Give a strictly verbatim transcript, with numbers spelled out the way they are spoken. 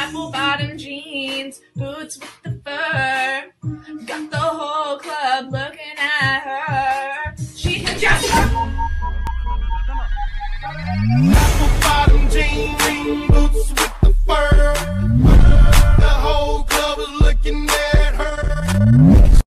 apple bottom jeans, boots with the fur. Got the